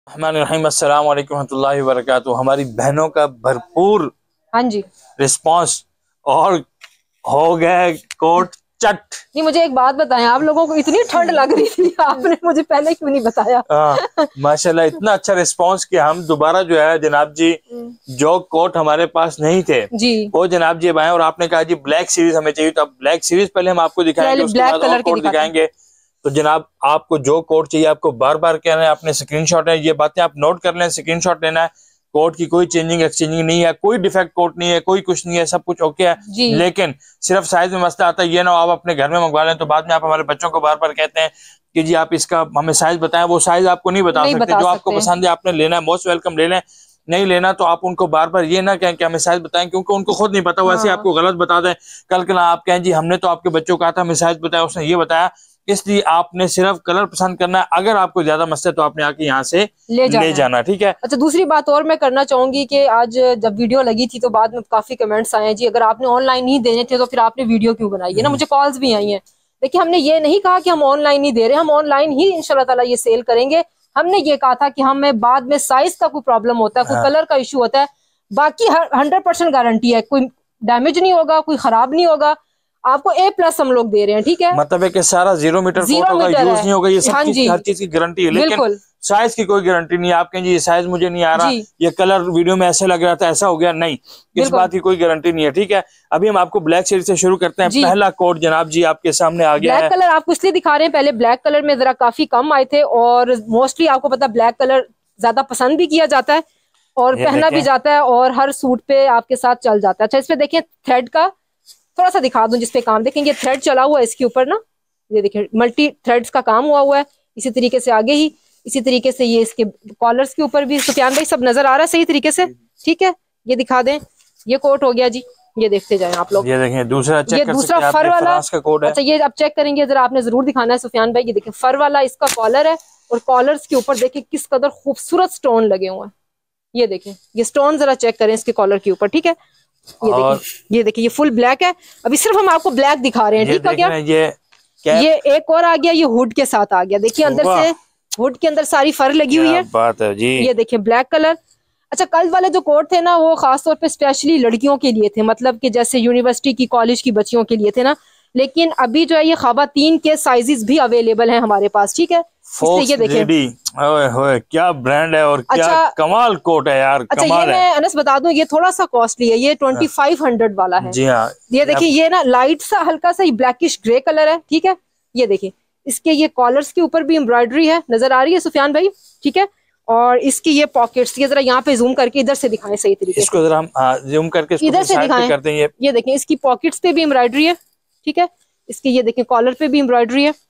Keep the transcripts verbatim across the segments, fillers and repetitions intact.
अस्सलाम वालेकुम रहमतुल्लाहि व बरकातुहू। हमारी बहनों का भरपूर हाँ जी रिस्पांस और हो गए कोट चट। नहीं, मुझे एक बात बताएं, आप लोगों को इतनी ठंड लग रही थी, आपने मुझे पहले क्यों नहीं बताया? हाँ माशाल्लाह, इतना अच्छा रिस्पांस कि हम दोबारा जो है जनाब जी जो कोट हमारे पास नहीं थे जी वो जनाब जी अब आए और आपने कहा जी ब्लैक सीरीज हमें चाहिए, तो अब ब्लैक सीरीज पहले हम आपको दिखाएंगे, उसके बाद और कोट दिखाएंगे। तो जनाब आपको जो कोड चाहिए आपको बार बार कहना है, अपने स्क्रीनशॉट है, ये बातें आप नोट कर लें, स्क्रीनशॉट लेना है। कोड की कोई चेंजिंग एक्सचेंजिंग नहीं है, कोई डिफेक्ट कोड नहीं है, कोई कुछ नहीं है, सब कुछ ओके है। लेकिन सिर्फ साइज में मसला आता है, ये ना आप अपने घर में मंगवा लें तो बाद में आप हमारे बच्चों को बार बार कहते हैं कि जी आप इसका हमें साइज बताएं, वो साइज आपको नहीं बता नहीं सकते। बता जो आपको पसंद है आपने लेना है, मोस्ट वेलकम ले लें, नहीं लेना तो आप उनको बार बार ये ना कहें कि हमें साइज बताएं, क्योंकि उनको खुद नहीं पता, वैसे आपको गलत बता दें। कल कल आप कहें जी हमने तो आपके बच्चों को कहा था हमें साइज बताया, उसने ये बताया। इसलिए आपने सिर्फ कलर पसंद करना है, अगर आपको ज्यादा मसला तो आपने आके यहाँ से ले जाना, ले जाना ठीक है। अच्छा, दूसरी बात और मैं करना चाहूंगी कि आज जब वीडियो लगी थी तो बाद में काफी कमेंट्स आए हैं जी अगर आपने ऑनलाइन नहीं देने थे तो फिर आपने वीडियो क्यों बनाई है ना। मुझे कॉल्स भी आई हैं, देखिए हमने ये नहीं कहा कि हम ऑनलाइन नहीं दे रहे, हम ऑनलाइन ही इंशाल्लाह ताला ये सेल करेंगे। हमने ये कहा था कि हमें बाद में साइज का कोई प्रॉब्लम होता है, कोई हाँ। कलर का इशू होता है, बाकी हंड्रेड परसेंट गारंटी है, कोई डैमेज नहीं होगा, कोई खराब नहीं होगा, आपको ए प्लस हम लोग दे रहे हैं ठीक है। मतलब है कि सारा जीरो मीटर कोट होगा, यूज नहीं होगा, ये सब हाँ चीज, हर चीज की गारंटी है, लेकिन साइज की कोई गारंटी नहीं है। आप कहें जी ये साइज मुझे नहीं आ रहा, ये कलर वीडियो में ऐसे लग रहा था ऐसा हो गया, नहीं, इस बात की कोई गारंटी नहीं है ठीक है। अभी हम आपको ब्लैक सीरीज से शुरू करते हैं। पहला कोट जनाब जी आपके सामने आ गया है। ब्लैक कलर आपको इसलिए दिखा रहे हैं, पहले ब्लैक कलर में जरा काफी कम आए थे और मोस्टली आपको पता ब्लैक कलर ज्यादा पसंद भी किया जाता है और पहना भी जाता है और हर सूट पे आपके साथ चल जाता है। अच्छा, इसमें देखिए थ्रेड का थोड़ा सा दिखा दूं जिसपे काम देखेंगे, थ्रेड चला हुआ है इसके ऊपर ना, ये देखिए मल्टी थ्रेड्स का काम हुआ हुआ है। इसी तरीके से आगे ही इसी तरीके से ये इसके कॉलर्स के ऊपर भी सुफियान भाई सब नजर आ रहा है सही तरीके से ठीक है। ये दिखा दें, ये कोट हो गया जी, ये देखते जाएं आप लोग। ये देखें दूसरा चेक ये कर दूसरा सकते फर वाला का कोड है। अच्छा, ये आप चेक करेंगे जरा, आपने जरूर दिखाना है सुफियान भाई। ये देखिए फर वाला इसका कॉलर है और कॉलर्स के ऊपर देखिए किस कदर खूबसूरत स्टोन लगे हुए हैं। ये देखें, ये स्टोन जरा चेक करें इसके कॉलर के ऊपर ठीक है। ये देखिए, ये देखिए, ये फुल ब्लैक है। अभी सिर्फ हम आपको ब्लैक दिखा रहे हैं ठीक है। क्या ये ये एक और आ गया, ये हुड के साथ आ गया, देखिए अंदर से हुड के अंदर सारी फर लगी हुई है, बात है जी। ये देखिए ब्लैक कलर। अच्छा, कल वाले जो कोट थे ना वो खास तौर पे स्पेशली लड़कियों के लिए थे, मतलब कि जैसे यूनिवर्सिटी की कॉलेज की बच्चियों के लिए थे ना, लेकिन अभी जो है ये खवातीन के साइजेस भी अवेलेबल हैं हमारे पास ठीक है। ये देखिए ओए होए क्या ब्रांड है और क्या अच्छा, कमाल कोट है यार। अच्छा, कमाल ये है। मैं अनस बता दूं, ये थोड़ा सा कॉस्टली है, ये ट्वेंटी फाइव हंड्रेड वाला है जी हाँ। ये देखिए, ये ना लाइट सा हल्का सा ब्लैकिश ग्रे कलर है ठीक है। ये देखिए इसके ये कॉलर्स के ऊपर भी एम्ब्रॉयडरी है, नजर आ रही है सुफियान भाई ठीक है। और इसकी ये पॉकेट्स, ये जरा यहाँ पे जूम करके इधर से दिखाएं सही तरीके से, इसको जरा हम जूम करके इधर से दिखाएं करते हैं। ये ये देखें इसकी पॉकेट्स पे भी एम्ब्रॉयडरी है ठीक है। इसके ये देखें कॉलर पे भी एम्ब्रॉयडरी है,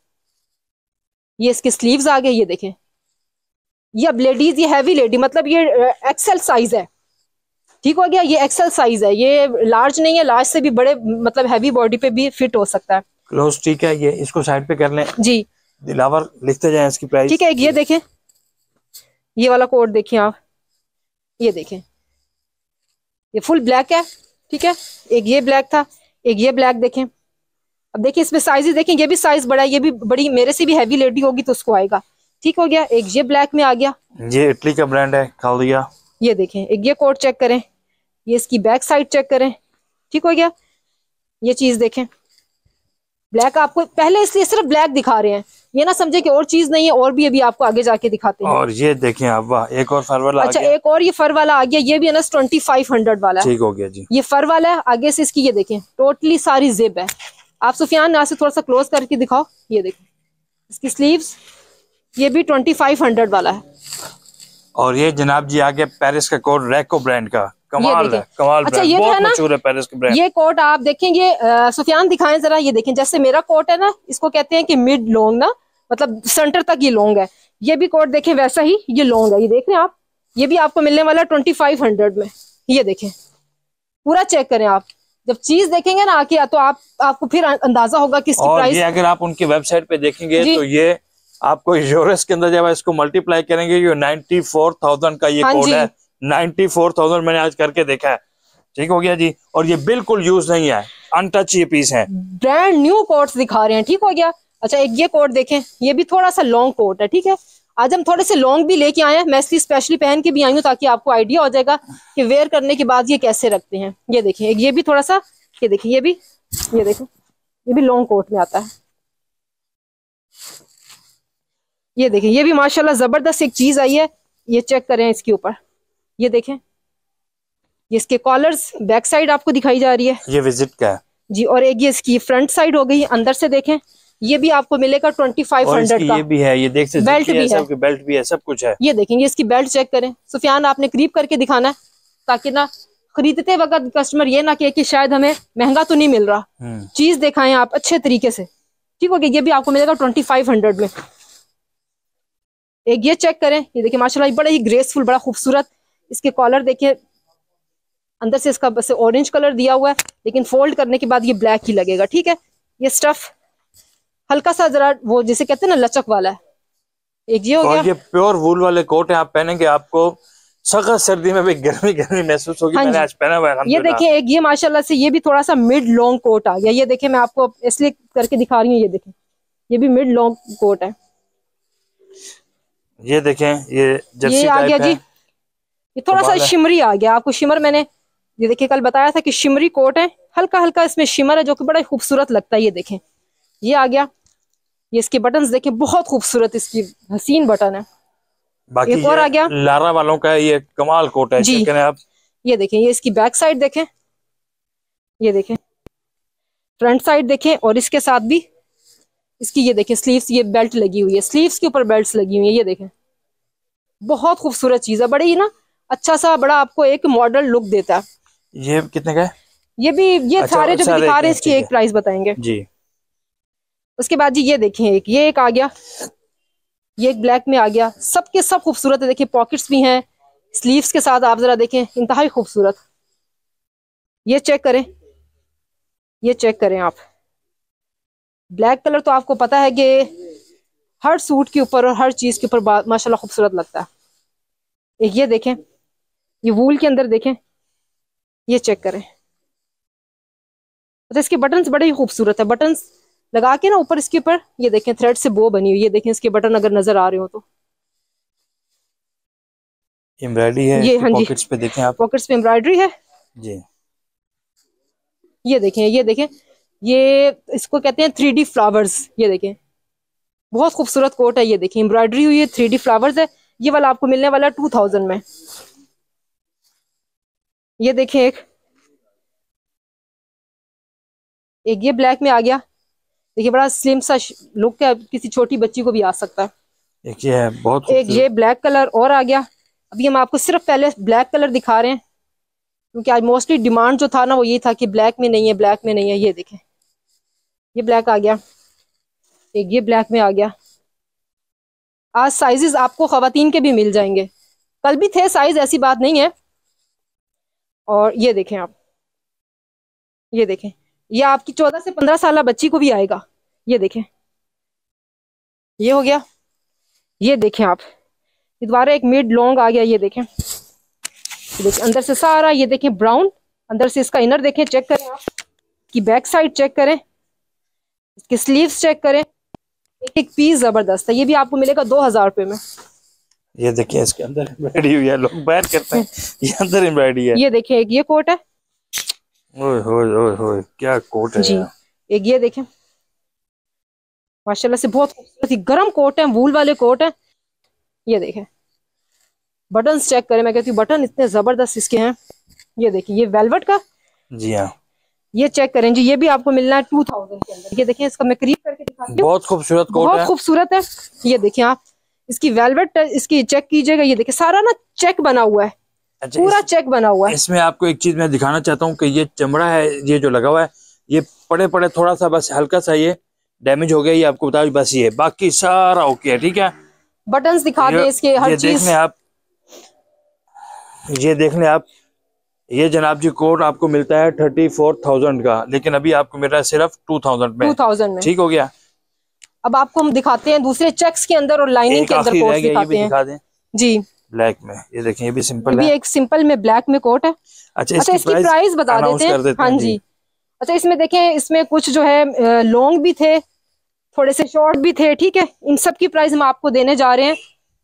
ये इसके स्लीव्स आ गए, ये देखें। ये अब लेडीज, ये हैवी लेडी मतलब ये एक्सेल साइज है ठीक हो गया, ये एक्सेल साइज है, ये लार्ज नहीं है, लार्ज से भी बड़े मतलब हैवी बॉडी पे भी फिट हो सकता है। क्लोज ठीक है, ये इसको साइड पे कर लें जी, दिलावर लिखते जाएं इसकी प्राइस ठीक है। ये देखें, ये वाला कोट देखिए आप, ये देखें ये फुल ब्लैक है ठीक है। एक ये ब्लैक था, एक ये ब्लैक देखें। अब देखिए इसमें साइजेस देखें, ये भी साइज बड़ा है, ये भी बड़ी मेरे से भी हैवी लेडी होगी तो उसको आएगा ठीक हो गया। एक ये ब्लैक में आ गया, ये इटली का ब्रांड है खालिया। ये देखें, एक ये कोट चेक करें, ये इसकी बैक साइड चेक करें ठीक हो गया। ये चीज देखें ब्लैक, आपको पहले इसलिए सिर्फ ब्लैक दिखा रहे हैं, ये ना समझे कि और चीज नहीं है, और भी अभी आपको आगे जाके दिखाते हैं। और ये देखें आप, वाह एक और फर वाला अच्छा आ गया। एक और ये फर वाला आ गया, ये भी अनस ट्वेंटी फाइव हंड्रेड वाला है ठीक हो गया जी। ये फर वाला है, आगे से इसकी ये देखें टोटली सारी जिप है। आप सुफियान यहाँ से थोड़ा सा क्लोज करके दिखाओ, ये देखें इसकी स्लीव्स, ये भी ट्वेंटी फाइव हंड्रेड वाला है। और ये जनाब जी आगे पेरिस का कोट रैको ब्रांड का, कमाल है, कमाल। अच्छा, ये बहुत है ना मशहूर है पेरिस का ब्रांड। ये कोट आप देखेंगे, सुफियान दिखाएं जरा, ये देखें जैसे मेरा कोट है ना, इसको कहते हैं कि मिड लॉन्ग ना, मतलब सेंटर तक ये लॉन्ग है। ये भी कोट देखें वैसा ही ये लॉन्ग है, ये देख रहे हैं आप, ये भी आपको मिलने वाला ट्वेंटी फाइव हंड्रेड में। ये देखें पूरा चेक करें आप, जब चीज देखेंगे ना आके तो आप आपको फिर अंदाजा होगा कि इसकी प्राइस। ये अगर आप उनकी वेबसाइट पे देखेंगे तो ये आपको यूरोस के अंदर जब इसको मल्टीप्लाई करेंगे ये नाइन्टी फोर थाउजेंड का ये कोड है, नाइन्टी फोर थाउजेंड मैंने आज करके देखा है ठीक हो गया जी। और ये बिल्कुल यूज नहीं है, अनटच ये पीस है, ब्रांड न्यू कोट्स दिखा रहे हैं ठीक हो गया। अच्छा, एक ये कोट देखें, ये भी थोड़ा सा लॉन्ग कोट है ठीक है, आज हम थोड़े से लॉन्ग भी लेके आए हैं, मैं इसलिए स्पेशली पहन के भी आई हूँ ताकि आपको आइडिया हो जाएगा कि वेयर करने के बाद ये कैसे रखते हैं। ये देखिए ये भी थोड़ा सा, ये देखिए ये भी, ये देखो ये भी लॉन्ग कोट में आता है। ये देखें ये भी माशाल्लाह जबरदस्त एक चीज आई है, ये चेक करें इसके ऊपर, ये देखें ये इसके कॉलर्स बैक साइड आपको दिखाई जा रही है, ये विजिट का है जी। और एक ये इसकी फ्रंट साइड हो गई, अंदर से देखें ये भी आपको मिलेगा ट्वेंटी फाइव हंड्रेड का। ये भी है, ये देख सकते बेल्ट भी है, बेल्ट भी है, सब कुछ है। ये देखेंगे इसकी बेल्ट चेक करें सुफियान, आपने करीब करके दिखाना है ताकि ना खरीदते वक्त कस्टमर ये ना कहे कि शायद हमें महंगा तो नहीं मिल रहा, चीज दिखाएं आप अच्छे तरीके से, ठीक हो गया। ये भी आपको मिलेगा ट्वेंटी फाइव हंड्रेड में। एक ये चेक करें, ये देखिए माशाल्लाह बड़ा ही ग्रेसफुल, बड़ा खूबसूरत, इसके कॉलर देखिए अंदर से इसका बस ऑरेंज कलर दिया हुआ है, लेकिन फोल्ड करने के बाद ये ब्लैक ही लगेगा, ठीक है। ये स्टफ हल्का सा जरा वो जिसे कहते हैं ना लचक वाला है। एक ये हो गया, ये प्योर वूल वाले कोट है, आप पहनेंगे आपको सख्त सर्दी में भी गर्मी गर्मी महसूस होगी। मैंने आज पहना हुआ है। ये देखिए एक ये माशाल्लाह से ये भी थोड़ा सा मिड लॉन्ग कोट आ गया। ये देखिए मैं आपको इसलिए करके दिखा रही हूँ, ये देखिए ये भी मिड लॉन्ग कोट है। ये देखें ये जर्सी ये आ गया जी, ये थोड़ा सा शिमरी आ गया। आपको शिमर मैंने ये देखिए कल बताया था कि शिमरी कोट है, हल्का हल्का इसमें शिमर है जो कि बड़ा खूबसूरत लगता है। ये देखें ये आ गया, ये इसके बटन्स देखें बहुत खूबसूरत, इसकी हसीन बटन है। बाकी एक और आ गया लारा वालों का, ये कमाल कोट है जी। आप ये देखें ये इसकी बैक साइड देखें, ये देखें फ्रंट साइड देखें, और इसके साथ भी इसकी ये देखें स्लीव्स, ये बेल्ट लगी हुई है, स्लीव्स के ऊपर बेल्ट्स लगी हुई है। ये देखें बहुत खूबसूरत चीज है, बड़ी ही ना अच्छा सा बड़ा आपको एक मॉडल लुक देता है। ये कितने का है? ये भी ये अच्छा, सारे जो भी दिखा रहे हैं इसकी एक प्राइस बताएंगे जी। उसके बाद जी ये देखें एक ये एक आ गया, ये एक ब्लैक में आ गया, सबके सब खूबसूरत है। देखिए पॉकेट्स भी हैं स्लीव्स के साथ, आप जरा देखें इंतहाई खूबसूरत। ये चेक करें, ये चेक करें आप, ब्लैक कलर तो आपको पता है कि हर सूट के ऊपर और हर चीज के ऊपर माशाल्लाह खूबसूरत लगता है। एक ये देखें, ये वूल के अंदर देखें, ये चेक करें, तो इसके बटन्स बड़े ही खूबसूरत है। बटन्स लगा के ना ऊपर इसके ऊपर ये देखें थ्रेड से बो बनी हुई, ये देखें इसके बटन अगर नजर आ रहे हो तो एम्ब्रॉयडरी है। ये हाँ जी पॉकेट्स पे देखें आप, पॉकेट्स पे एम्ब्रॉयडरी है जी। ये देखें ये देखें ये इसको कहते हैं थ्री डी फ्लावर्स। ये देखें बहुत खूबसूरत कोट है, ये देखें एम्ब्रॉयडरी हुई है, थ्री डी फ्लावर्स है। ये वाला आपको मिलने वाला टू थाउजेंड में। ये देखें एक एक ये ब्लैक में आ गया, देखिए बड़ा स्लिम सा लुक है, किसी छोटी बच्ची को भी आ सकता है। एक ये है बहुत एक ये ब्लैक कलर और आ गया। अभी हम आपको सिर्फ पहले ब्लैक कलर दिखा रहे हैं क्योंकि आज मोस्टली डिमांड जो था ना वो ये था कि ब्लैक में नहीं है, ब्लैक में नहीं है। ये देखें ये ब्लैक आ गया, एक ये ब्लैक में आ गया। आज साइजेस आपको खवातीन के भी मिल जाएंगे, कल भी थे साइज, ऐसी बात नहीं है। और ये देखें आप, ये देखें ये आपकी चौदह से पंद्रह साल बच्ची को भी आएगा। ये देखें ये हो गया। ये देखें आप दोबारा एक मिड लॉन्ग आ गया। ये देखें ये देखें अंदर से सारा, ये देखें ब्राउन, अंदर से इसका इनर देखें, चेक करें आप, की बैक साइड चेक करें, इसके स्लीव्स चेक करें, एक एक पीस जबरदस्त है। ये भी आपको मिलेगा दो हजार रुपए में। ये देखिए इसके अंदर एम्ब्रॉयडरी हुई है, लोग बैर करते हैं ये अंदर एम्ब्रॉयडरी है। ये देखिए एक ये कोट है, ओए होए ओए होए क्या कोट है जी। एक ये देखें माशाल्लाह से बहुत खूबसूरत गर्म कोट है, वूल वाले कोट है। ये देखें बटन चेक करें, मैं कहती हूँ बटन इतने जबरदस्त इसके हैं। ये देखिए ये वेलवेट का, जी हाँ। ये चेक करें जी, ये भी आपको मिलना है टू थाउजेंड के अंदर। ये देखें इसका मैं करीब करके दिखाती हूँ, बहुत खूबसूरत कोट है, बहुत खूबसूरत है। ये देखें आप इसकी वेलवेट, इसकी चेक कीजिएगा, ये देखिए सारा ना चेक बना हुआ है। अच्छा, पूरा इस, चेक बना हुआ है। इसमें आपको एक चीज मैं दिखाना चाहता हूँ कि ये चमड़ा है, ये जो लगा हुआ है ये पड़े पड़े थोड़ा सा बस हल्का सा ये डैमेज हो गया, ये आपको बता बस ये, बाकी सारा ओके है, ठीक है। बटन्स दिखा दें इसके, हर चीज देख लें आप, ये देख लें आप। ये जनाब जी कोट आपको मिलता है थर्टी फोर थाउजेंड का, लेकिन अभी आपको मिल रहा है सिर्फ टू थाउजेंड में, टू थाउजेंड में, ठीक हो गया। अब आपको हम दिखाते हैं दूसरे चेक्स के अंदर और लाइनिंग के अंदर कोट दिखाते हैं, दिखा दें जी। ब्लैक में ये देखें, ये भी सिंपल है, ये भी एक सिंपल में ब्लैक में कोट है। अच्छा, अच्छा इसकी प्राइस बता देते हैं, हाँ जी। अच्छा इसमें देखें, इसमें कुछ जो है लॉन्ग भी थे, थोड़े से शॉर्ट भी थे, ठीक है। इन सब की प्राइस हम आपको देने जा रहे हैं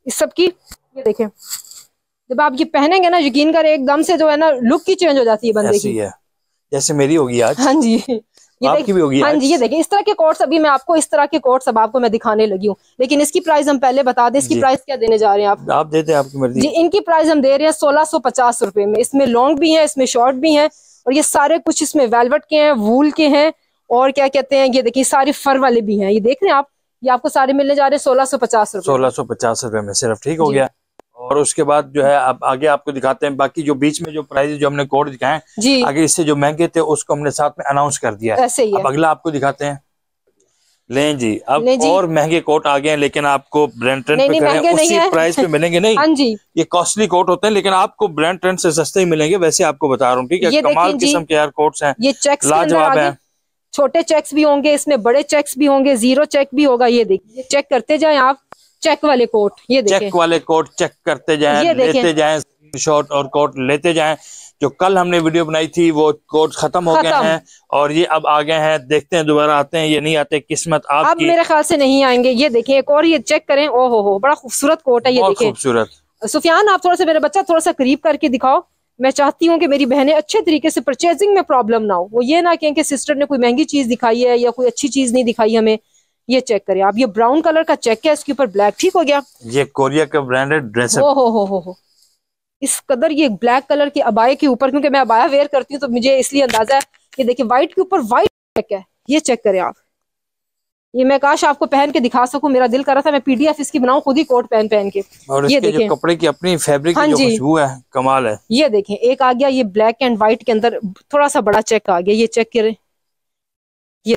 इस सब की। ये देखें, जब आप ये पहनेंगे ना, यकीन करें एकदम से जो है ना लुक की चेंज हो जाती है बंदे की। है जैसे मेरी होगी आज। हाँ जी, ये आपकी भी होगी हाँ आज। जी, ये देखिए इस तरह के कोट्स अभी मैं आपको इस तरह के कोट्स अब आपको मैं दिखाने लगी हूँ, लेकिन इसकी प्राइस हम पहले बता दें। इसकी प्राइस क्या देने जा रहे हैं आप? आप देते हैं, आपकी मर्जी जी। इनकी प्राइस हम दे रहे हैं सोलह सौ पचास रुपए में। इसमें लॉन्ग भी है, इसमें शॉर्ट भी है, और ये सारे कुछ इसमें वेलवेट के हैं, वूल के हैं, और क्या कहते हैं, ये देखिए सारे फर वाले भी हैं। ये देख रहे हैं आप, ये आपको सारे मिलने जा रहे हैं सोलह सौ पचास रुपए सोलह सौ पचास रुपए में सिर्फ। ठीक हो गया। और उसके बाद जो है अब आगे आपको दिखाते हैं बाकी जो बीच में जो प्राइस जो हमने कोड दिखाए जी, आगे इससे जो महंगे थे उसको हमने साथ में अनाउंस कर दिया है। ऐसे ही है। अब अगला आपको दिखाते हैं। लें जी, अब ले जी। और महंगे कोट आ गए हैं, लेकिन आपको ब्रांड ट्रेंड पे करें उसी प्राइस पे मिलेंगे नहीं। हाँ जी, ये कॉस्टली कोट होते हैं, लेकिन आपको ब्रांड ट्रेंड से सस्ते ही मिलेंगे। वैसे आपको बता रहा हूँ, ठीक है। कमाल किस्म के यार कोट्स हैं, ये चेक्स लाजवाब है। छोटे चेक्स भी होंगे इसमें, बड़े चेक्स भी होंगे, जीरो चेक भी होगा। ये देखिए, चेक करते जाएं आप, चेक वाले कोट। ये देखिए, चेक वाले कोट चेक करते जाएं, लेते जाएं शॉर्ट और कोट लेते जाएं। जो कल हमने वीडियो बनाई थी वो कोट खत्म हो गए हैं, और ये अब आ गए हैं। देखते हैं दोबारा आते हैं ये नहीं आते, किस्मत आपकी। अब मेरे ख्याल से नहीं आएंगे। ये देखें एक और, ये चेक करें। ओ हो हो, बड़ा खूबसूरत कोट है ये। देखें खूबसूरत। सुफियान आप थोड़ा सा, मेरे बच्चा थोड़ा सा करीब करके दिखाओ। मैं चाहती हूँ कि मेरी बहनें अच्छे तरीके से परचेजिंग में प्रॉब्लम ना हो। वो ये ना कहें कि सिस्टर ने कोई महंगी चीज दिखाई है या कोई अच्छी चीज नहीं दिखाई हमें। ये चेक करें आप, ये ब्राउन कलर का चेक है, इसके ऊपर ब्लैक। ठीक हो गया। ये कोरिया का ब्रांडेड ड्रेस है। हो हो हो हो हो इस कदर ये ब्लैक कलर के अबाए के ऊपर, क्योंकि मैं अबाया वेयर करती हूँ तो मुझे इसलिए अंदाजा है। ये देखिए व्हाइट के ऊपर व्हाइट चेक है। ये चेक करें आप, ये मैं काश आपको पहन के दिखा सकूं। मेरा दिल कर रहा था मैं पीडीएफ इसकी बनाऊं खुद ही कोट पहन पहन के। और ये देखिए कपड़े की अपनी फैब्रिक की जो खुशबू है, कमाल है। ये देखें एक आ गया, ये ब्लैक एंड व्हाइट के अंदर थोड़ा सा बड़ा चेक आ गया। ये चेक करें, ये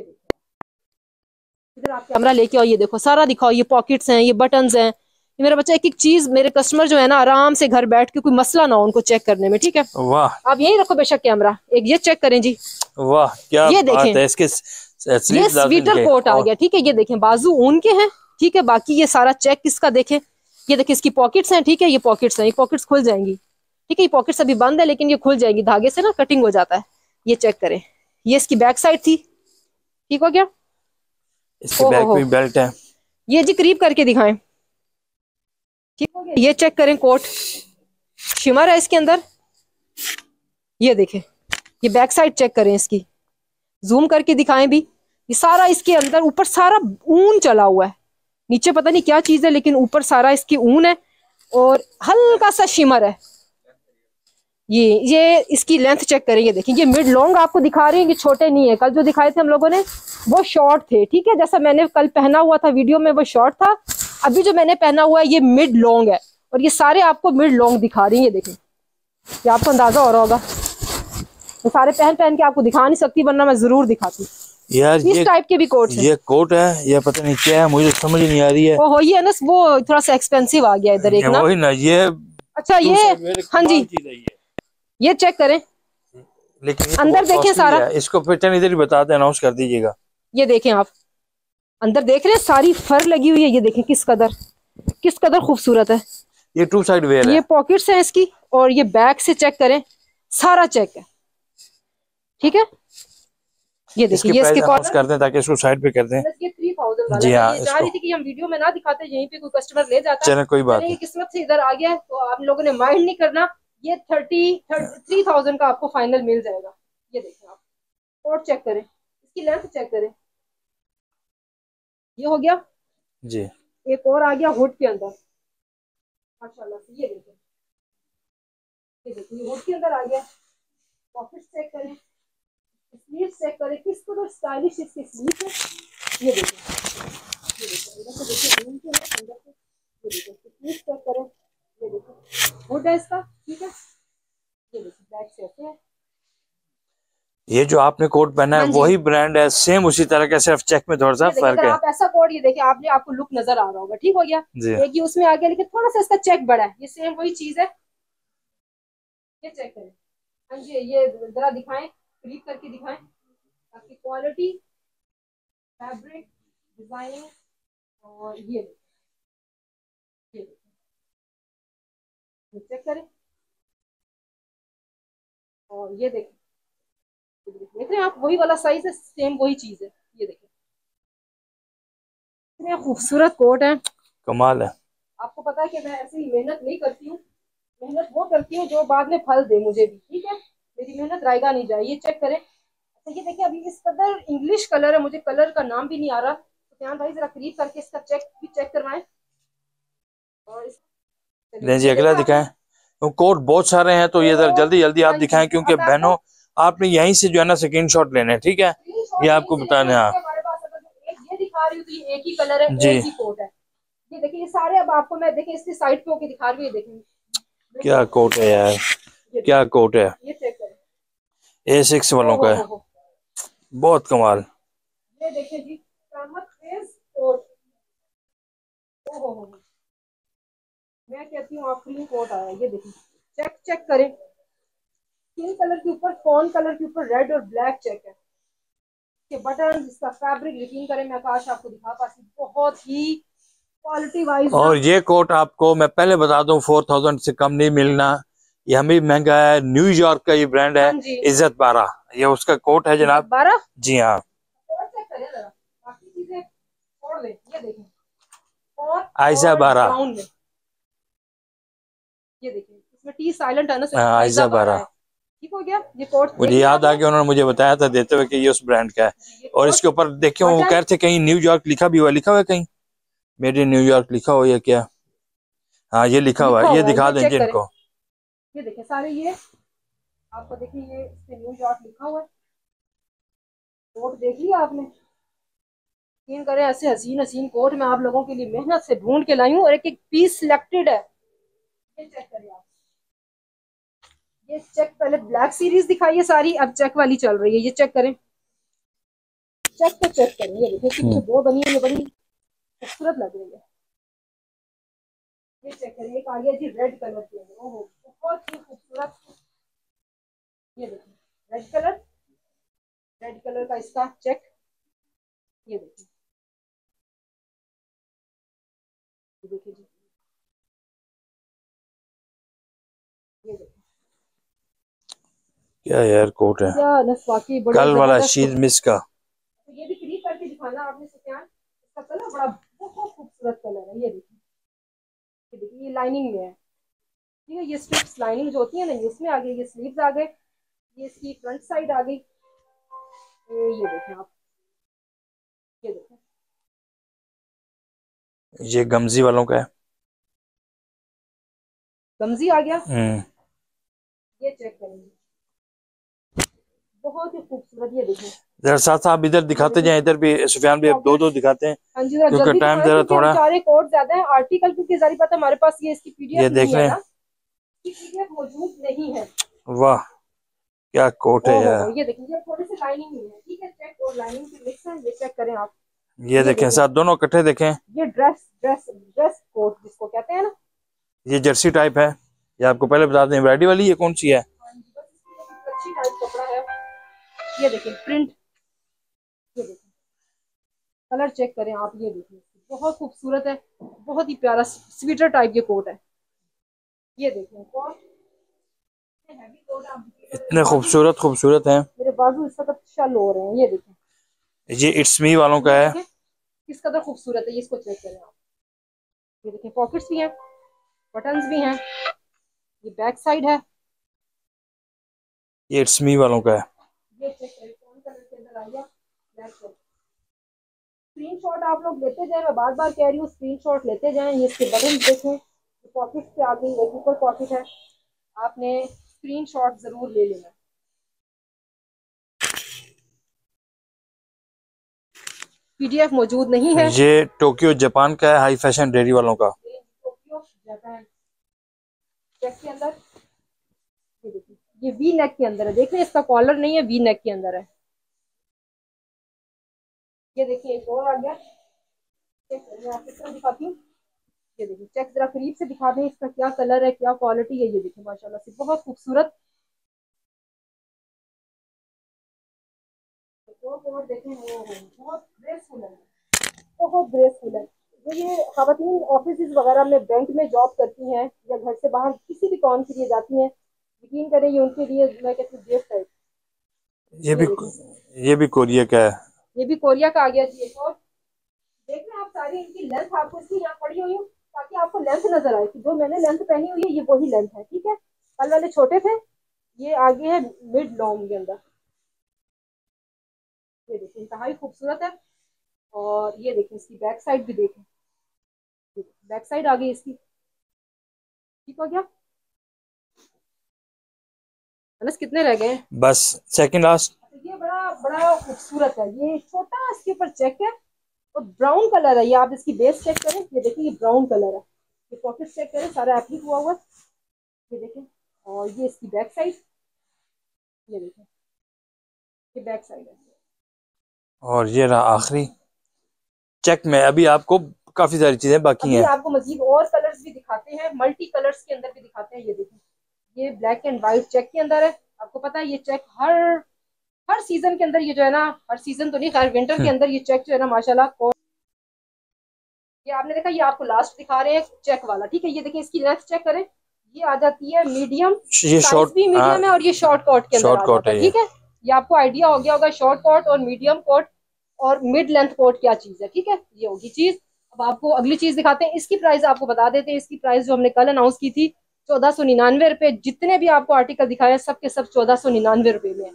इधर आप कैमरा लेके आओ, ये देखो सारा दिखाओ। ये पॉकेट्स हैं, ये बटन्स हैं। ये मेरा बच्चा एक एक चीज, मेरे कस्टमर जो है ना आराम से घर बैठ के, कोई मसला ना हो उनको चेक करने में। ठीक है, वाह। आप यही रखो बेशक कैमरा, एक ये चेक करें जी। वाह क्या ये देखें है। इसके ये स्वेटर कोट आ गया। ठीक है, ये देखें बाजू ऊन के हैं। ठीक है, बाकी ये सारा चेक किसका देखें। ये देखिए इसकी पॉकेट्स हैं। ठीक है, ये पॉकेट्स हैं, ये पॉकेट्स खुल जाएंगी। ठीक है, ये पॉकेट्स अभी बंद है लेकिन ये खुल जाएगी, धागे से ना कटिंग हो जाता है। ये चेक करें, ये इसकी बैक साइड थी। ठीक हो गया। इसकी बैक पे बेल्ट है। ये जी करीब करके दिखाएं। ठीक हो गया। ये चेक करें, कोट शिमर है इसके अंदर। ये देखें, ये बैक साइड चेक करें इसकी, जूम करके दिखाएं भी। ये सारा इसके अंदर ऊपर सारा ऊन चला हुआ है, नीचे पता नहीं क्या चीज है लेकिन ऊपर सारा इसकी ऊन है और हल्का सा शिमर है। ये ये इसकी लेंथ चेक करें। ये देखिए, ये मिड लॉन्ग आपको दिखा रहे हैं, ये छोटे नहीं है। कल जो दिखाए थे हम लोगों ने वो शॉर्ट थे। ठीक है, जैसा मैंने कल पहना हुआ था वीडियो में वो शॉर्ट था। अभी जो मैंने पहना हुआ है ये मिड लॉन्ग है, और ये सारे आपको मिड लॉन्ग दिखा रही हैं। ये देखें, ये आपको अंदाजा हो रहा होगा। मैं सारे पहन पहन के आपको दिखा नहीं सकती, वरना मैं जरूर दिखाती यार। इस टाइप के भी कोट है। ये कोट है, ये पता नहीं क्या है, मुझे समझ नहीं आ रही है। ओहो, ये ना वो थोड़ा सा एक्सपेंसिव आ गया इधर एक ना। वही ना ये। अच्छा ये, हाँ जी, ये चेक करें, लेकिन अंदर देखें सारा। इसको पैटर्न इधर ही बता दें, अनाउंस कर दीजिएगा। ये देखें आप, अंदर देख रहे हैं सारी फर लगी हुई है। ये देखें किस कदर किस कदर खूबसूरत है। ये टू साइड वेयर है। ये पॉकेट्स हैं इसकी, और ये बैक से चेक करें, सारा चेक है। ठीक है, ये देखिए, ये इसके कॉलर कर दें ताकि इसको साइड पे कर दें। ये थ्री थाउजेंड वाला जी हाँ, चाह रही थी कि हम वीडियो में ना दिखाते, यहीं पे कोई कस्टमर ले जाता। चलो कोई बात नहीं, किस्मत से इधर आ गया है तो आप लोगों ने माइंड नहीं करना। ये थर्टी थ्री थाउजेंड का आपको फाइनल मिल जाएगा। ये देखिए आप, कोट चेक करें, इसकी लेंथ चेक करें। ये हो गया जी। एक और आ गया हुड के अंदर माशाल्लाह से। ये देखिए, ये देखिए हुड के अंदर आ गया। पॉकेट चेक करें, स्लीव चेक करें, किस तरह स्टाइलिश इसकी स्लीव है। ये देखिए, ये देखिए इधर से देखिए ऊन के अंदर से। ये देखिए स्लीव चेक करें, ये देखिए हुड है इसका। ठीक है, ये देखिए बैक से ऐसे है। ये जो आपने कोट पहना है वही ब्रांड है, सेम उसी तरह का, सिर्फ चेक में थोड़ा सा फर्क है। आप ऐसा कोट, ये देखिए आपने, आपको लुक नजर आ रहा होगा। ठीक हो गया। एक ही उसमें आ गया लेकिन थोड़ा सा इसका चेक बड़ा है। ये सेम वही चीज है। ये चेक करें। हाँ जी, ये जरा दिखाएं, क्लिक करके दिखाएं ताकि क्वालिटी, फैब्रिक, डिजाइनिंग, और ये ये चेक करें। और ये देखें, देख रहे हैं आप, वही वाला साइज है, सेम वही चीज है। ये देखिए, इतने खूबसूरत कोट है, कमाल है। आपको पता है कि मैं ऐसी मेहनत नहीं करती हूँ, मेहनत वो करती हूँ जो बाद में फल दे मुझे भी, ठीक है, मेरी मेहनत रायगा नहीं जाए। ये चेक करें। अच्छा ये देखिए, अभी इस कलर इंग्लिश कलर है, मुझे कलर का नाम भी नहीं आ रहा, तो ध्यान भाई जरा करीब करके इसका चेक भी चेक करवाएं। और इस जी अगला दिखाएं। तो कोट बहुत सारे हैं, तो ये जरा जल्दी जल्दी आप दिखाएं, क्योंकि बहनों आपने यहीं से जो है ना स्क्रीन शॉट लेने हैं, ठीक है, ये आपको बताने। हाँ हमारे पास अगर एक ये दिखा रही हूँ तो ये एक ही कलर है, जी एक ही कोट है। ये देखिए, ये सारे अब आपको मैं देखिए इसकी साइड पे होके दिखा रही हूँ, देखिए क्या कोट है यार, क्या कोट है। ये चेक करें, ए सिक्स वालों का है, बहुत कमाल। ये देखिए जी, कोट, ओहो मैं कहती हूँ आखिरी कोट आया। ये देखिए, चेक चेक करें, स्किन कलर के ऊपर फोन कलर के ऊपर रेड और ब्लैक चेक है के बटन, इसका फैब्रिक यकीन करें मैं काश आपको दिखा पाती, बहुत ही क्वालिटी वाइज। और ये कोट आपको मैं पहले बता दूं फोर थाउजेंड से कम नहीं मिलना, ये हमें महंगा है। न्यूयॉर्क का ये ब्रांड है, इज्जत बारह, ये उसका कोट है जनाब। बारह जी हाँ, चेक करें जरा, बाकी चीजें छोड़ दें। ये देखें, और आयजा बारह, ये देखिए इसमें टी साइलेंट है ना, हाँ आयजा बारह। ठीक हो गया। ये कोट मुझे याद आ गया, उन्होंने मुझे बताया था देते हुए कि ये उस ब्रांड का है। और इसके ऊपर देखिए वो कह रहे थे कहीं न्यूयॉर्क लिखा भी हुआ, लिखा हुआ है कहीं मेड इन न्यूयॉर्क लिखा हुआ है क्या। हाँ ये लिखा हुआ है, ये दिखा दें जिनको। ये देखिए सारे, ये आपको देखिए ये इस पे न्यूयॉर्क लिखा हुआ है। कोट देख लिया आपने, यकीन करें ऐसे हसीन हसीन कोट मैं आप लोगों के लिए मेहनत से ढूंढ के लाई हूँ, और एक एक पीस सिलेक्टेड है। ये चेक करिए आप, ये चेक पहले ब्लैक सीरीज दिखाई है सारी, अब चेक वाली चल रही है। ये चेक करें, चेक तो चेक करें, ये देखिए दो बनी है, ये बड़ी खूबसूरत लग रही है। ये चेक करें, एक आ गया जी रेड कलर के अंदर, ओहो बहुत ही खूबसूरत। ये देखिए रेड कलर, रेड कलर का इसका चेक, ये देखिए, ये देखिए जी, ये देखिए क्या यार कोट है, क्या नस्वाकी बड़ा कल वाला शीज मिस का। तो ये भी करीब करके दिखाना आपने सुफियान, इसका कलर बड़ा बहुत खूबसूरत कलर है। ये देखिए, ये देखिए ये लाइनिंग में है, ठीक है, ये स्ट्रिप्स लाइनिंग जो होती है ना, ये इसमें आ गई, ये स्लीव्स आ गए, ये इसकी फ्रंट साइड आ गई। ये देखें आप, ये देखें, ये गमजी वालों का है, गमजी आ गया। ये चेक करेंगे, बहुत ही खूबसूरत। ये देखें जरा साथ आप इधर दिखाते जाएं, इधर भी सुफियान भी अब दो दो दिखाते हैं, क्योंकि टाइम जरा थोड़ा सारे कोड ज्यादा है आर्टिकल, क्योंकि जारी पता हमारे पास ये इसकी पीडीएफ ये देख लें, पीडीएफ मौजूद नहीं है। वाह क्या कोट है यार। ये देखिए, ये थोड़ी सी लाइनिंग है, ठीक है, चेक और लाइनिंग की मिक्स है। ये चेक करें आप, ये देखें साथ दोनों इकट्ठे देखें। ये ड्रेस ड्रेस ड्रेस कोट जिसको कहते हैं ना, ये जर्सी टाइप है, ये आपको पहले बता दें एम्ब्रॉयडरी वाली ये कौन सी है, अच्छी टाइप कपड़ा है। ये देखिए प्रिंट, ये देखिए कलर चेक करें आप, ये देखिए बहुत खूबसूरत है, बहुत ही प्यारा स्वेटर टाइप ये कोट है। ये देखिए कोट, इतने खूबसूरत खूबसूरत हैं, मेरे बाजू इस वक्त शल हो रहे हैं। ये देखिए, ये इट्स मी वालों का है, किस कदर खूबसूरत है, ये इसको चेक करें आप। ये देखिए पॉकेट्स भी हैं, बटन्स भी हैं, ये बैक साइड है, ये इट्स मी वालों का है। ये चेक करें कौन कलर के अंदर आ गया, ब्लैक कलर। स्क्रीनशॉट आप लोग लेते जाएं, मैं बार बार कह रही हूँ स्क्रीनशॉट लेते जाएं। ये इसके बटन देखें, पॉकेट पे आ गई, एक ऊपर पॉकेट है, आपने स्क्रीनशॉट जरूर ले लेना। पीडीएफ मौजूद नहीं है। ये टोक्यो जापान का है, हाई फैशन डेयरी वालों का। टोक्यो जापान के अंदर, ये देखिए ये वी नेक के अंदर है, देख रहे हैं इसका कॉलर नहीं है, वी नेक के अंदर है। ये देखिए एक और आ गया, मैं आपको तरह दिखाती हूँ। ये देखिए चेक जरा करीब से दिखा दें, इसका क्या कलर है, क्या क्वालिटी है। ये देखिए माशाल्लाह से बहुत खूबसूरत। और देखें वो बहुत ग्रेसफुल है, बहुत ग्रेसफुल है। जो ये खवातीन ऑफिस वगैरह में बैंक में जॉब करती हैं या घर से बाहर किसी भी काम के लिए जाती हैं, यकीन करें ये उनके लिए मैं कहती हूँ गिफ्ट है। ये भी ये भी कोरिया का है, ये भी कोरिया का आ गया जी। एक और देख रहे हैं आप, सारी इनकी लेंथ आपको इसकी यहाँ पड़ी हुई हूँ ताकि आपको लेंथ नजर आए कि जो मैंने लेंथ पहनी हुई है ये वही लेंथ है, ठीक है। कल वाले छोटे थे, ये आगे है मिड लॉन्ग के अंदर। ये देखिए इंतहाई खूबसूरत है। और ये देखिए इसकी बैक साइड भी देखें, बैक साइड आ गई इसकी, ठीक हो गया। अनस कितने रह गए? बस सेकंड लास्ट। ये बड़ा बड़ा खूबसूरत है, ये छोटा इसके ऊपर चेक है और ब्राउन कलर है। ये आप इसकी बेस चेक करें, ये देखिए ये ब्राउन कलर है। ये पॉकेट चेक करें, सारा एप्लिक हुआ हुआ, ये देखें। और ये इसकी बैक साइड, ये देखें ये बैक साइड है। और ये रहा आखिरी चेक में। अभी आपको काफी सारी चीजें बाकी हैं, आपको मजीद और कलर्स भी दिखाते हैं, मल्टी कलर्स के अंदर भी दिखाते हैं। ये देखें ये ब्लैक एंड व्हाइट चेक के अंदर है। आपको पता है ये चेक हर हर सीजन के अंदर, ये जो है ना, हर सीजन तो नहीं, खैर विंटर के अंदर ये चेक जो है ना माशाल्लाह। ये आपने देखा, ये आपको लास्ट दिखा रहे हैं चेक वाला, ठीक है। ये देखिए इसकी लेंथ चेक करें, ये आ जाती है मीडियम, ये शॉर्ट भी मीडियम है और ये शॉर्ट कोट के अंदर आ जाता है, ठीक है। ये आपको आइडिया हो गया होगा शॉर्ट कोट और मीडियम कोट और मिड लेंथ कोट क्या चीज है, ठीक है। ये होगी चीज। अब आपको अगली चीज दिखाते हैं। इसकी प्राइस आपको बता देते हैं। इसकी प्राइस जो हमने कल अनाउंस की थी चौदह सौ निन्यानवे रुपए। जितने भी आपको आर्टिकल दिखाए सब के सब चौदह सौ निन्यानवे रुपए में है।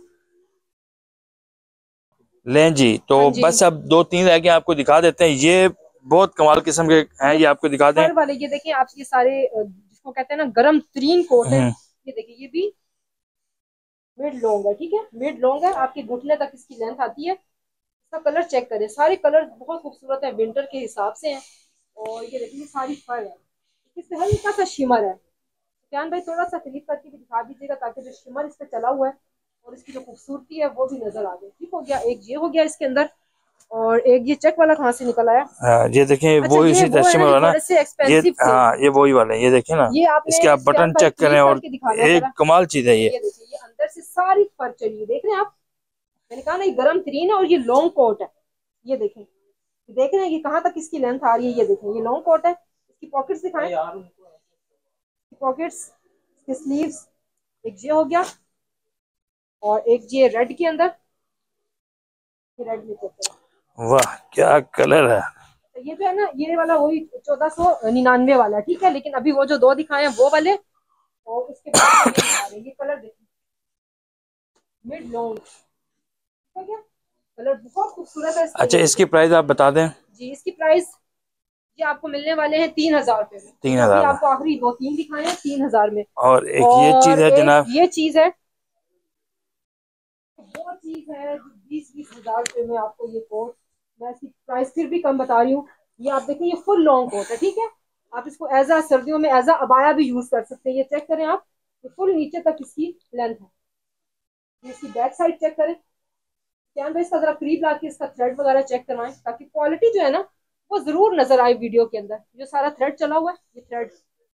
लें जी, तो हाँ जी। बस अब दो तीन रह गए, आपको दिखा देते हैं। ये बहुत कमाल किस्म के हैं, ये आपको दिखा दें वाले। ये देखिए आप ये सारे जिसको कहते हैं ना गरम तरीन कोट है। ये देखिए ये भी मिड लॉन्ग है, ठीक है, मिड लॉन्ग है। आपके घुटने तक इसकी लेंथ आती है। इसका कलर चेक करें, सारे कलर बहुत खूबसूरत है, विंटर के हिसाब से हैं। और ये देखिए सारी फर है, इससे हल्का सा शिमर है। जान भाई थोड़ा सा क्लिक करके भी दिखा दीजिएगा ताकि जो शिमर इस पे चला हुआ है और इसकी जो खूबसूरती है वो भी नजर आ जाए, ठीक हो गया। एक ये हो गया इसके अंदर, और एक ये चेक वाला कहाँ से निकल आया? हाँ, ये देखें अच्छा, वो इसी शिमर वाला, ये हाँ ये वही वाला है। ये देखें ना, ये इसके आप बटन चेक करें और एक कमाल चीज है। ये ये देखिए ये अंदर से सारी फर चली है, देख रहे हैं आप। मैंने कहा ना ये गर्म तरीन है और ये लॉन्ग कोट है। ये देखें, देख रहे हैं कि कहाँ तक इसकी लेंथ आ रही है। ये देखें ये लॉन्ग कोट है। इसकी पॉकेट्स दिखाएं, पॉकेट्स, इसके स्लीव्स, एक ये हो गया और एक ये रेड के अंदर, ये रेड में चेक करें। वाह क्या कलर है। तो ये जो है ना ये वाला वही चौदह सौ निन्यानवे वाला, ठीक है। लेकिन अभी वो जो दो दिखाए हैं वो वाले, और उसके बाद ये कलर देखिए मिड लॉन्ग, ठीक है, कलर बहुत खूबसूरत है। अच्छा इसकी प्राइस आप बता दें जी। इसकी प्राइस ये आपको मिलने वाले हैं तीन हजार रुपए में। तीन हजार आपको आखिरी दो तीन दिखाए हैं तीन हजार में। और एक और ये चीज है जनाब, ये चीज है वो चीज है बीस बीस हजार रुपए में आपको ये कोट। मैं इसकी प्राइस फिर भी कम बता रही हूँ। ये आप देखिए ये फुल लॉन्ग कोट है, ठीक है। आप इसको एज आ सर्दियों में एज आ अबाया भी यूज कर सकते हैं। ये चेक करें आप, ये फुल नीचे तक इसकी लेंथ है। ये इसकी बैक साइड चेक करें, क्या भाई इसका जरा करीब ला के इसका थ्रेड वगैरह चेक करवाएं ताकि क्वालिटी जो है ना वो जरूर नजर आए वीडियो के अंदर। जो सारा थ्रेड चला हुआ है ये थ्रेड,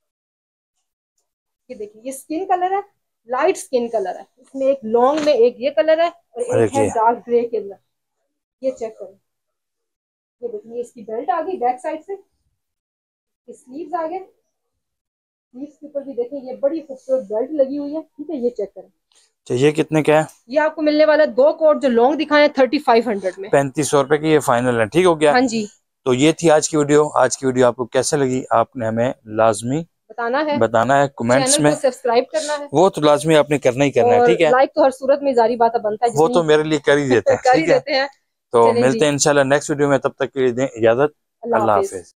ये देखिए ये स्किन कलर है, लाइट स्किन कलर है। इसमें एक लॉन्ग में एक ये कलर है और एक है डार्क ग्रे के अंदर। ये चेक करें, ये देखिए इसकी बेल्ट आ गई बैक साइड से, स्लीव्स आ गए, स्लीव्स के ऊपर भी देखें ये बड़ी खूबसूरत बेल्ट लगी हुई है, ठीक है। ये चेक करें। ये कितने का है? ये आपको मिलने वाला है दो कोट जो लॉन्ग दिखाए हैं थर्टी फाइव हंड्रेड में, पैंतीस सौ रुपए की ये फाइनल है, ठीक हो गया। हाँ जी। तो ये थी आज की वीडियो। आज की वीडियो आपको कैसे लगी आपने हमें लाजमी बताना है बताना है कमेंट्स में। सब्सक्राइब करना है, वो तो लाजमी आपने करना ही करना है, ठीक है। लाइक तो हर सूरत में जारी बात बनता है, वो तो मेरे लिए कर ही देते हैं, ठीक है। तो मिलते हैं इंशाल्लाह नेक्स्ट वीडियो में, तब तक के लिए दें इजाजत। अल्लाह हाफिज।